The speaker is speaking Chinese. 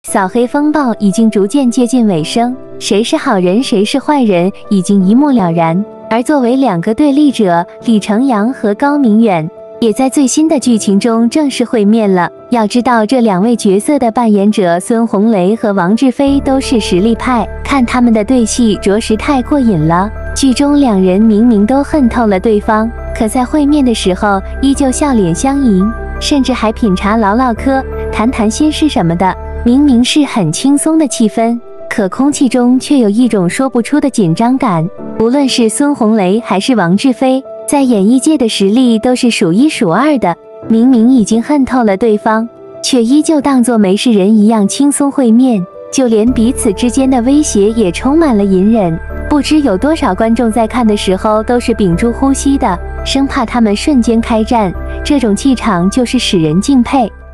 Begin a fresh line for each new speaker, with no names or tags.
扫黑风暴已经逐渐接近尾声，谁是好人谁是坏人已经一目了然。而作为两个对立者，李成阳和高明远也在最新的剧情中正式会面了。要知道，这两位角色的扮演者孙红雷和王志飞都是实力派，看他们的对戏着实太过瘾了。剧中两人明明都恨透了对方，可在会面的时候依旧笑脸相迎，甚至还品茶唠唠嗑，谈谈心事什么的。明明是很轻松的气氛，可空气中却有一种说不出的紧张感。无论是孙红雷还是王志飞，在演艺界的实力都是数一数二的，明明已经恨透了对方，却依旧当作没事人一样轻松会面，就连彼此之间的威胁也充满了隐忍。不知有多少观众在看的时候都是屏住呼吸的，生怕他们瞬间开战，这种气场就是使人敬佩。